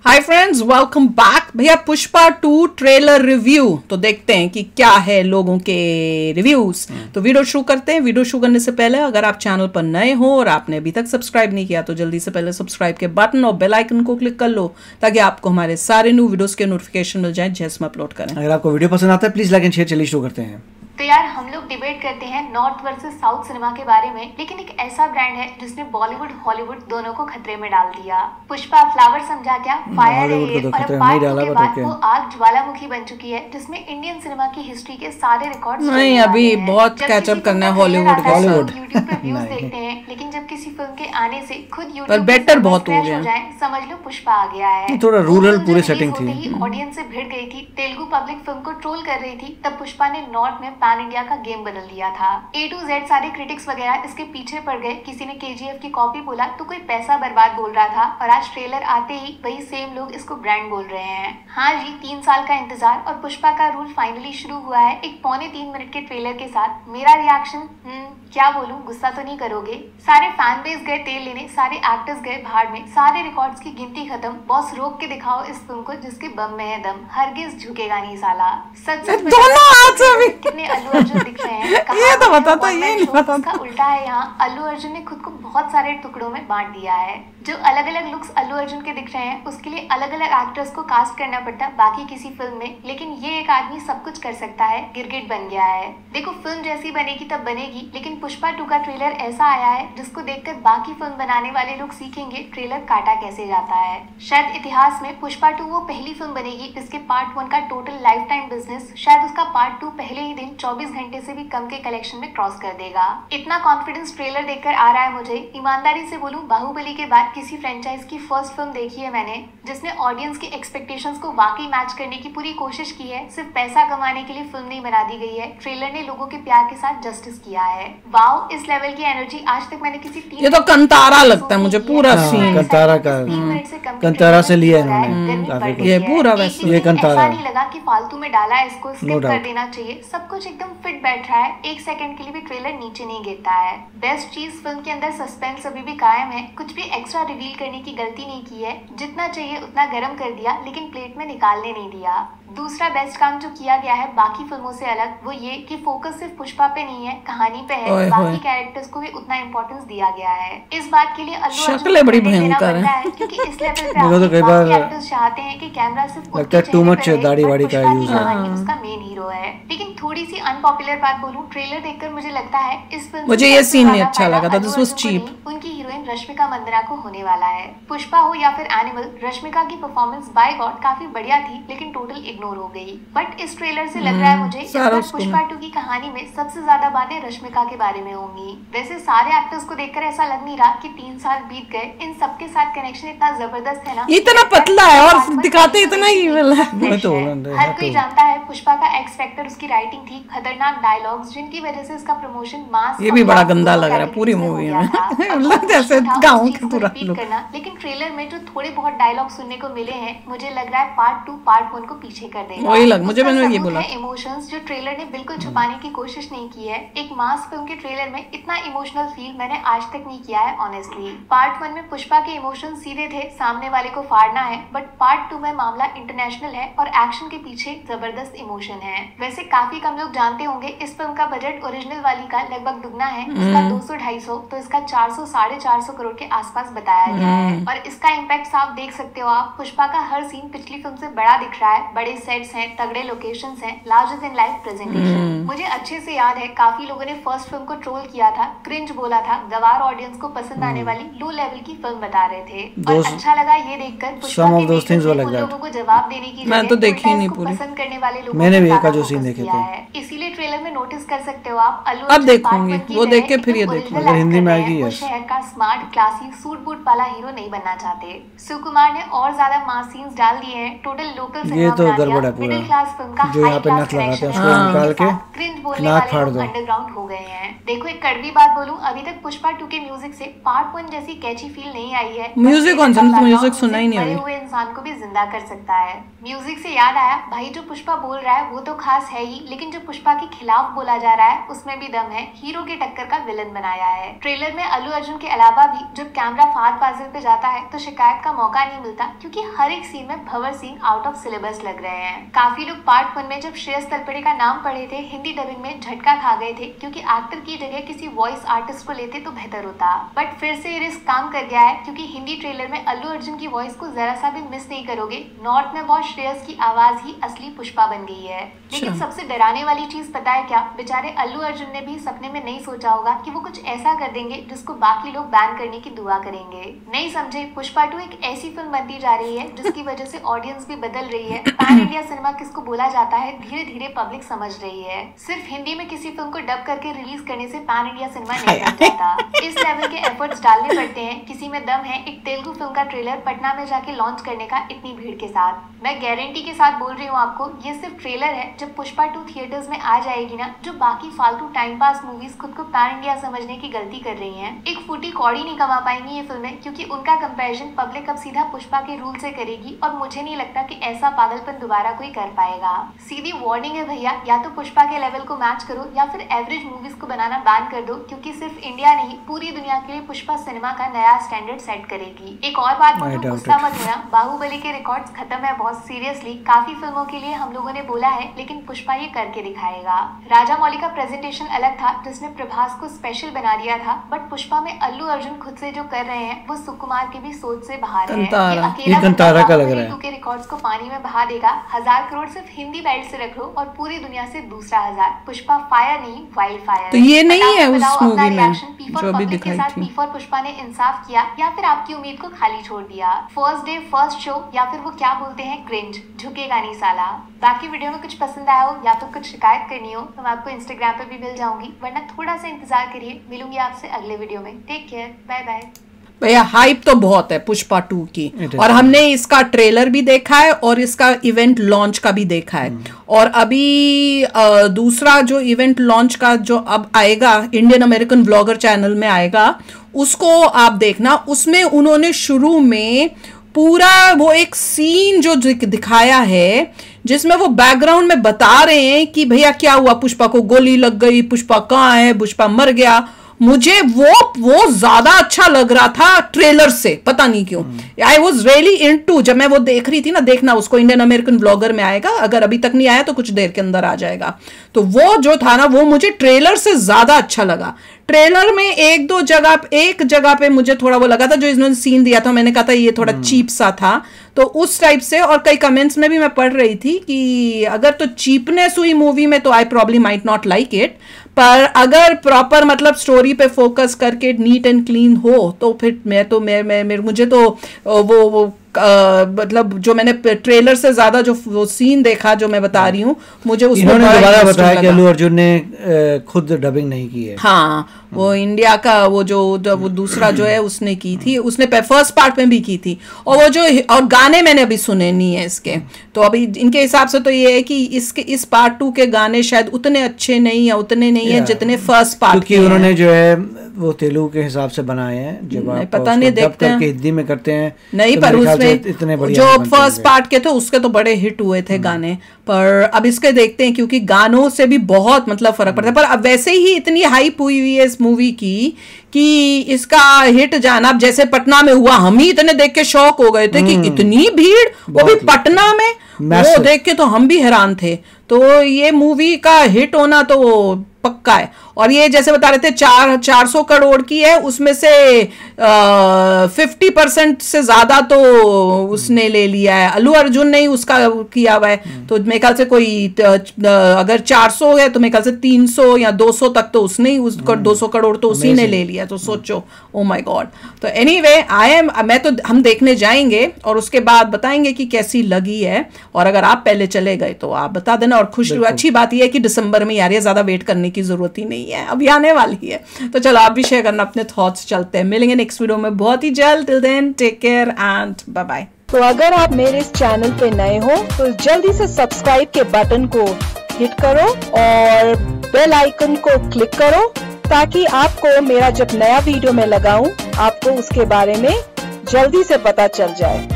Hi friends, welcome back. भैया Pushpa 2 trailer review तो देखते हैं कि क्या है लोगों के रिव्यूज। तो वीडियो शुरू करते हैं। वीडियो शुरू करने से पहले अगर आप चैनल पर नए हो और आपने अभी तक सब्सक्राइब नहीं किया तो जल्दी से पहले सब्सक्राइब के बटन और बेल आइकन को क्लिक कर लो ताकि आपको हमारे सारे न्यू वीडियोस के नोटिफिकेशन मिल जाए जैसे हम अपलोड करें। अगर आपको वीडियो पसंद आता है प्लीज लाइक एंड शेयर। चलिए शुरू करते हैं। तो यार हम लोग डिबेट करते हैं नॉर्थ वर्सेस साउथ सिनेमा के बारे में, लेकिन एक ऐसा ब्रांड है जिसने बॉलीवुड हॉलीवुड दोनों को खतरे में डाल दिया। पुष्पा फ्लावर समझा क्या, फायर है ये, और अब पार्ट 2 के बाद वो आग ज्वालामुखी बन चुकी है जिसमें इंडियन सिनेमा की हिस्ट्री के सारे रिकॉर्ड्स नहीं, अभी बहुत कैचअप करना है हॉलीवुड के साथ। यूट्यूब पे व्यूज देखते हैं, लेकिन जब किसी फिल्म के आने से खुद यूट्यूब पर बेटर बहुत हो गया, समझ लो पुष्पा आ गया है। थोड़ा रूरल पूरी सेटिंग थी, ऑडियंस से भिड़ गई थी, तेलुगु पब्लिक फिल्म को ट्रोल कर रही थी, तब पुष्पा ने नॉर्थ में पैन इंडिया का गेम बदल दिया था। A to Z सारे क्रिटिक्स वगैरह इसके पीछे पड़ गए। किसी ने KGF की कॉपी बोला तो कोई पैसा बर्बाद बोल रहा था, और आज ट्रेलर आते ही वही सेम लोग इसको ब्रांड बोल रहे हैं। हाँ जी, 3 साल का इंतजार और पुष्पा का रूल फाइनली शुरू हुआ है एक 2.25 मिनट के ट्रेलर के साथ। मेरा रिएक्शन क्या बोलूं, गुस्सा तो नहीं करोगे। सारे फैन बेस गए तेल लेने, सारे एक्टर्स गए भाड़ में, सारे रिकॉर्ड्स की गिनती खत्म। बॉस रोक के दिखाओ इस फिल्म को जिसके बम में है दम, हरगिज झुकेगा नहीं साला। सच कितने अल्लू अर्जुन दिख रहे हैं। ये तो बताता, ये नहीं बताता। उल्टा है, यहाँ अल्लू अर्जुन ने खुद को बहुत सारे टुकड़ों में बांट दिया है। जो अलग अलग लुक्स अल्लू अर्जुन के दिख रहे हैं उसके लिए अलग अलग एक्टर्स को कास्ट करना पड़ता बाकी किसी फिल्म में, लेकिन ये एक आदमी सब कुछ कर सकता है। गिरगिट बन गया है। देखो फिल्म जैसी बनेगी तब बनेगी, लेकिन पुष्पा 2 का ट्रेलर ऐसा आया है जिसको देखकर बाकी फिल्म बनाने वाले लोग सीखेंगे ट्रेलर काटा कैसे जाता है। शायद इतिहास में पुष्पा 2 वो पहली फिल्म बनेगी जिसके पार्ट 1 का टोटल लाइफ टाइम बिजनेस शायद उसका पार्ट 2 पहले ही दिन 24 घंटे से भी कम के कलेक्शन में क्रॉस कर देगा। इतना कॉन्फिडेंस ट्रेलर देखकर आ रहा है मुझे। ईमानदारी से बोलूं, बाहुबली के बाद किसी फ्रेंचाइज की फर्स्ट फिल्म देखी है मैंने जिसने ऑडियंस की एक्सपेक्टेशंस को वाकई मैच करने की पूरी कोशिश की है। सिर्फ पैसा कमाने के लिए फिल्म नहीं बना दी गई है, ट्रेलर ने लोगों के प्यार के साथ जस्टिस किया है। वाओ, इस लेवल की एनर्जी आज तक मैंने किसी ये तो कंतारा लगता है मुझे पूरा सीन। कंतारा का कंतारा से लिया इन्होंने ये पूरा वैसे। ये कंतारा नहीं लगा कि फालतू में डाला है, इसको स्किप कर देना चाहिए। सब कुछ एकदम फिट बैठ रहा है, एक सेकंड के लिए भी ट्रेलर नीचे नहीं गिरता है। बेस्ट चीज फिल्म के अंदर सस्पेंस अभी भी कायम है, कुछ भी एक्स्ट्रा रिवील करने की गलती नहीं की है। जितना चाहिए उतना गर्म कर दिया, लेकिन प्लेट में निकालने नहीं दिया। दूसरा बेस्ट काम जो किया गया है बाकी फिल्मों से अलग, वो ये कि फोकस सिर्फ पुष्पा पे नहीं है, कहानी पे है। बाकी कैरेक्टर्स को भी उतना इम्पोर्टेंस दिया गया है। इस बात के लिए अल्लू अर्जुन बड़ी भयंकर है क्योंकि इस लेवल पे बाकी एक्टर्स चाहते हैं कि कैमरा सिर्फ लगता है टू मच दाढ़ी वाड़ी का यूज है, उसका मेन हीरो है। लेकिन थोड़ी सी अनपॉपुलर बात बोलूं, ट्रेलर देखकर मुझे लगता है इस फिल्म मुझे ये सीन नहीं अच्छा लगा था। This was cheap. उनकी हीरोइन रश्मिका मंदाना को होने वाला है। पुष्पा हो या फिर एनिमल, रश्मिका की परफॉर्मेंस बाय गॉड काफी बढ़िया थी, लेकिन टोटल इग्नोर हो गई। बट इस ट्रेलर से लग रहा है मुझे इस बार पुष्पा 2 की कहानी में सबसे ज्यादा बातें रश्मिका के बारे में होंगी। वैसे सारे एक्टर्स को देखकर ऐसा लग नहीं रहा कि 3 साल बीत गए। इन सबके साथ कनेक्शन इतना जबरदस्त है ना, इतना पतला है और दिखाते इतना ही हर कोई जानता है पुष्पा का एक्स फैक्टर उसकी राइटिंग थी, खतरनाक डायलॉग्स जिनकी वजह से इसका प्रमोशन मास। ये भी बड़ा गंदा लग रहा है पूरी मूवी में जैसे गाँव के पूरा करना। लेकिन ट्रेलर में जो थोड़े बहुत डायलॉग सुनने को मिले हैं, मुझे लग रहा है पार्ट 2 पार्ट 1 को पीछे कर देगा। मुझे मैंने ये बोला इमोशंस जो ट्रेलर ने बिल्कुल छुपाने की कोशिश नहीं की है। एक मास फिल्म के ट्रेलर में इतना इमोशनल फील मैंने आज तक नहीं किया है ऑनेस्टली। पार्ट 1 में पुष्पा के इमोशंस सीधे थे, सामने वाले को फाड़ना है, बट पार्ट 2 में मामला इंटरनेशनल है और एक्शन के पीछे जबरदस्त इमोशन है। वैसे काफी कम लोग जानते होंगे इस फिल्म का बजट ओरिजिनल वाली का लगभग दुगना है। इसका 200-250 तो इसका 400-450 करोड़ के आसपास बताया गया है। और इसका इम्पैक्ट साफ देख सकते हो आप। पुष्पा का हर सीन पिछली फिल्म से बड़ा दिख रहा है, बड़े सेट्स हैं, तगड़े लोकेशंस हैं, लार्जर देन लाइफ प्रेजेंटेशन। मुझे अच्छे से याद है काफी लोगों ने फर्स्ट फिल्म को ट्रोल किया था, क्रिंज बोला था, गवार ऑडियंस को पसंद आने वाली लो लेवल की फिल्म बता रहे थे। और अच्छा लगा ये देखकर पुष्पा के लोगों को जवाब देने की मैं तो देखी ही नहीं पूरी, पसंद करने वाले लोगों मैंने भी एक जो सीन देखे थे, इसीलिए ट्रेलर में नोटिस कर सकते हो आप। अल्लू अब देखूंगी, वो देख के फिर ये देखूंगी अगर हिंदी में आएगी। यस, शहर का स्मार्ट क्लासी सूट बूट वाला हीरो नहीं बनना चाहते। सुकुमार ने और ज्यादा मास सीन्स डाल दिए हैं। टोटल लोकल ये तो गड़बड़ है पूरा, जो यहाँ पे नथ लगाते हैं उसको निकाल के क्रिंज बोलने वाले लोग अंडरग्राउंड हो गए हैं। देखो एक कड़वी बात बोलूं, अभी तक पुष्पा 2 के म्यूजिक से पार्ट 1 जैसी कैची फील नहीं आई है। म्यूजिक कौन सा, म्यूजिक सुना ही नहीं मरे हुए इंसान को भी जिंदा कर सकता है। म्यूजिक से याद आया, भाई जो पुष्पा बोल रहा है वो तो खास है ही, लेकिन जो पुष्पा के खिलाफ बोला जा रहा है उसमें भी दम है। हीरो के टक्कर का विलन बनाया है। ट्रेलर में अल्लू अर्जुन के अलावा भी जब कैमरा फहद फाजिल पे जाता है तो शिकायत का मौका नहीं मिलता, क्योंकि हर एक सीन में Bhanwar scene out of syllabus लग रहे हैं। काफी लोग पार्ट 1 में जब श्रेयस तलपड़े का नाम पढ़े थे हिंदी डबिंग में झटका खा गए थे, क्योंकि एक्टर की जगह किसी वॉइस आर्टिस्ट को लेते तो बेहतर होता। बट फिर से ये रिस्क काम कर गया है, क्योंकि हिंदी ट्रेलर में अल्लू अर्जुन की वॉइस को जरा सा भी मिस नहीं करोगे। नॉर्थ में बहुत श्रेयस की आवाज ही असली पुष्पा बन गई है। लेकिन सबसे डराने वाली चीज पता है क्या, बेचारे अल्लू अर्जुन ने भी सपने में नहीं सोचा होगा कि वो कुछ ऐसा कर देंगे जिसको बाकी लोग बैन करने की दुआ करेंगे। नहीं समझे, पुष्पा 2 एक ऐसी फिल्म बनती जा रही है जिसकी वजह से ऑडियंस भी बदल रही है। पैन इंडिया सिनेमा किसको बोला जाता है धीरे धीरे पब्लिक समझ रही है। सिर्फ हिंदी में किसी फिल्म को डब करके रिलीज करने से पैन इंडिया सिनेमा नहीं बन जाता। इस लेवल के एफर्ट्स डालने पड़ते हैं। किसी में दम है एक तेलुगु फिल्म का ट्रेलर पटना में जाके लॉन्च करने का इतनी भीड़ के साथ। मैं गारंटी के साथ बोल रही हूँ आपको, ये सिर्फ ट्रेलर है। जब पुष्पा 2 थिएटर्स में आ जाएगी ना, जो बाकी फालतू टाइम पास मूवीज खुद को पैन इंडिया समझने की गलती कर रही हैं, एक फूटी कौड़ी नहीं कमा पाएंगी ये फिल्में, क्योंकि उनका कंपैरिजन पब्लिक अब सीधा पुष्पा के रूल से करेगी। और मुझे नहीं लगता कि ऐसा पागलपन दोबारा कोई कर पाएगा। सीधी वार्निंग है भैया, या तो पुष्पा के लेवल को मैच करो या फिर एवरेज मूवीज को बनाना बैन कर दो, क्योंकि सिर्फ इंडिया नहीं पूरी दुनिया के लिए पुष्पा सिनेमा का नया स्टैंडर्ड सेट करेगी। एक और बात बोलूं, गुस्सा मत होना, बाहुबली के रिकॉर्ड्स खत्म है बहुत सीरियसली। काफी फिल्मों के लिए हम लोगों ने बोला है, लेकिन पुष्पा ये करके दिखाएगा। राजा मौली का प्रेजेंटेशन अलग था, जिसने प्रभास को स्पेशल बना दिया था, बट पुष्पा में अल्लू अर्जुन खुद से जो कर रहे हैं वो सुकुमार की भी सोच से बाहर है। ये कंतारा का लग रहा है। के रिकॉर्ड्स को पानी में बहा देगा। 1000 करोड़ सिर्फ हिंदी बेल्ट से रख लो और पूरी दुनिया से दूसरा 1000। पुष्पा फायर नहीं वाइल्ड फायर। तो ये नहीं है उस मूवी में जो अभी दिखाई थी। पी4 पुष्पा ने इंसाफ किया या फिर आपकी उम्मीद को खाली छोड़ दिया? फर्स्ट डे फर्स्ट शो, या फिर वो क्या बोलते हैं क्रिंज, झुकेगा नहीं साला। बाकी वीडियो में कुछ पसंद आया हो या फिर कुछ शिकायत करनी हो तो मैं आपको इंस्टाग्राम पे भी मिल जाऊंगी, वरना थोड़ा सा इंतजार करिए। मिलूंगी आपसे अगले वीडियो में। Take care, bye bye. भैया हाइप तो बहुत है पुष्पा 2 की, और हमने इसका ट्रेलर भी देखा है और इसका इवेंट लॉन्च का भी देखा है। और अभी दूसरा जो इवेंट लॉन्च का जो अब आएगा इंडियन अमेरिकन व्लॉगर चैनल में आएगा, उसको आप देखना। उसमें उन्होंने शुरू में पूरा वो एक सीन जो दिखाया है जिसमें वो बैकग्राउंड में बता रहे हैं कि भैया क्या हुआ, पुष्पा को गोली लग गई, पुष्पा कहाँ है, पुष्पा मर गया। मुझे वो ज्यादा अच्छा लग रहा था ट्रेलर से, पता नहीं क्यों। आई वॉज रियली इनटू, जब मैं वो देख रही थी ना, देखना उसको इंडियन अमेरिकन व्लॉगर में आएगा, अगर अभी तक नहीं आया तो कुछ देर के अंदर आ जाएगा। तो वो जो था ना, वो मुझे ट्रेलर से ज्यादा अच्छा लगा। ट्रेलर में एक जगह पे मुझे थोड़ा वो लगा था, जो इन्होंने सीन दिया था, मैंने कहा था ये थोड़ा चीप सा था, तो उस टाइप से। और कई कमेंट्स में भी मैं पढ़ रही थी कि अगर तो चीपनेस हुई मूवी में तो I probably might not like it, पर अगर प्रॉपर मतलब स्टोरी पे फोकस करके नीट एंड क्लीन हो तो फिर मुझे तो वो मतलब जो मैंने ट्रेलर से ज्यादा जो वो सीन देखा, जो मैं बता रही हूँ, मुझे उसमें दोबारा बताया कि अल्लू अर्जुन ने खुद डबिंग नहीं की है। हाँ, वो इंडिया का वो दूसरा जो है उसने की थी, उसने फर्स्ट पार्ट में भी की थी। और वो जो और गाने मैंने अभी सुने नहीं है इसके, तो अभी इनके हिसाब से तो ये है कि इस पार्ट 2 के गाने शायद उतने अच्छे नहीं है, उतने नहीं है जितने फर्स्ट पार्ट के। उन्होंने जो है वो तेलुगु के हिसाब से बनाए हैं, जब आप पता नहीं देखते हैं हिंदी में करते हैं नहीं, पर उसमें जो फर्स्ट पार्ट के थे उसके तो बड़े हिट हुए थे गाने, पर अब इसके देखते हैं, क्योंकि गानों से भी बहुत मतलब फर्क पड़ता है। पर अब वैसे ही इतनी हाइप हुई है इस मूवी की कि इसका हिट जाना, अब जैसे पटना में हुआ, हम ही इतने देख के शौक हो गए थे कि इतनी भीड़, वो भी पटना में, वो देख के तो हम भी हैरान थे। तो ये मूवी का हिट होना तो पक्का है। और ये जैसे बता रहे थे 400 करोड़ की है, उसमें से 50% से ज्यादा तो उसने ले लिया है, अल्लू अर्जुन ने ही उसका किया हुआ है। तो मेरे ख्याल से कोई अगर 400 है तो मेरे ख्याल से 300 या 200 तक तो उसने ही, उसको 200 करोड़ तो उसी ने ले लिया। तो सोचो, ओ माय गॉड। तो एनीवे हम देखने जाएंगे और उसके बाद बताएंगे कि कैसी लगी है। और अगर आप पहले चले गए तो आप बता देना। और अच्छी बात यह है कि दिसंबर में यार ये ज्यादा वेट करने की जरूरत ही नहीं है, अभी आने वाली है। तो चलो आप भी शेयर करना अपने थॉट्स। चलते हैं, मिलेंगे नेक्स्ट वीडियो में बहुत ही जल्द। Till then take care and bye bye. तो अगर आप मेरे इस चैनल पे नए हो तो जल्दी से सब्सक्राइब के बटन को हिट करो और बेल आइकन को क्लिक करो ताकि आपको मेरा जब नया वीडियो मैं लगाऊं आपको उसके बारे में जल्दी से पता चल जाए।